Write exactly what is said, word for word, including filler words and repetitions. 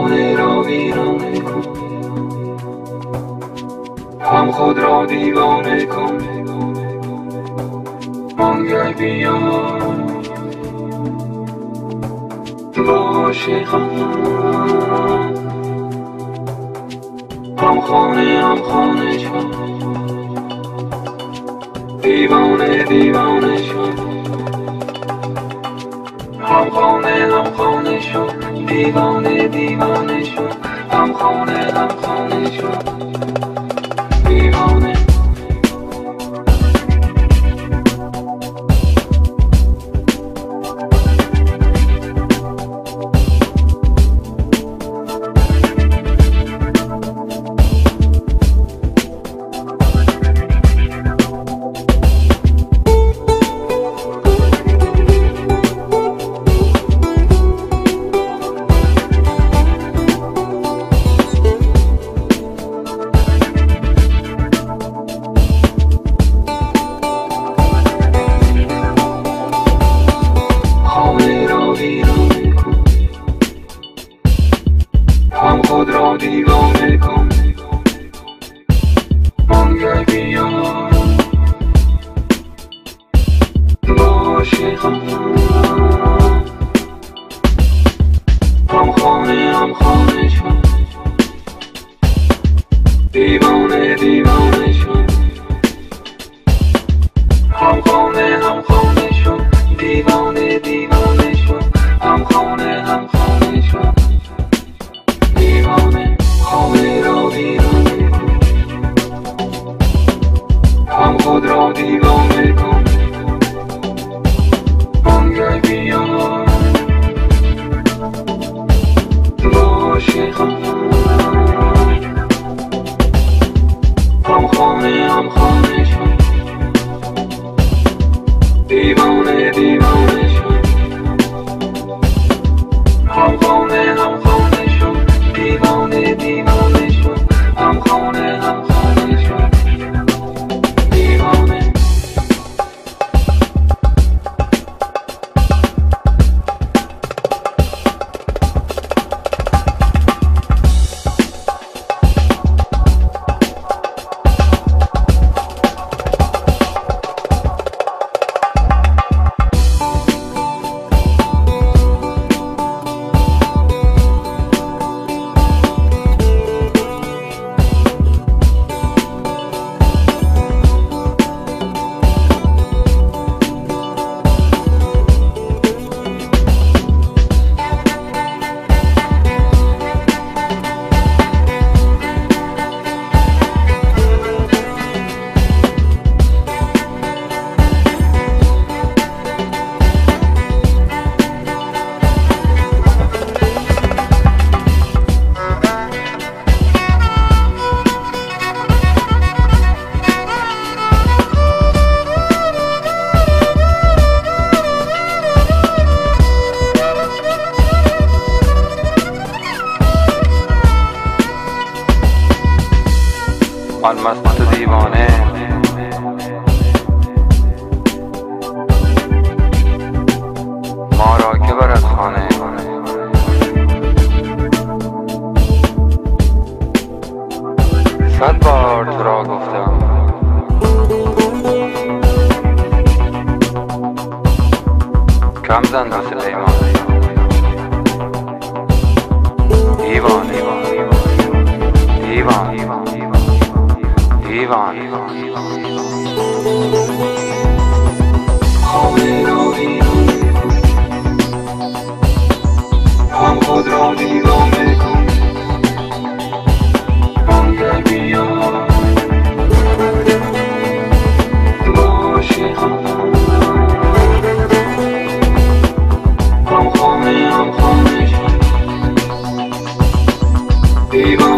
خانه را ویرانه کن، هم خود را دیوانه کن. آنگه بیا عاشقان، هم خانه هم خانه شد، دیوانه دیوانه شد. هم خانه هم خانه شد، دیوانه دیوانه شد. هم خانه هم خانه شد، دیوانه. هم خود را دیوانه کن. آنگه بیا عاشقان، هم خانه هم خانه شد، دیوانه دیوانه شد. هم خانه هم خانه شد، دیوانه دیوانه شد. هم خانه هم خانه شد، دیوانه. خانه را ویرانه کن، هم خود را دیوانه کن. آنگه بیا عاشقان، هم خانه هم خانه شد، دیوانه دیوانه شد. هم خانه هم خانه شد، دیوانه دیوانه شد. هم خانه هم خانه شد، دیوانه. آن مست دیوانه ما را که برد خانه. صد بار تو را گفتم کم زن دست پیمانه. دیوانه دیوانه دیوانه. خانه را ویرانه کن، هم خود را دیوانه کن. آنگه بیا عاشقان، هم خانه هم خانه شد، دیوانه.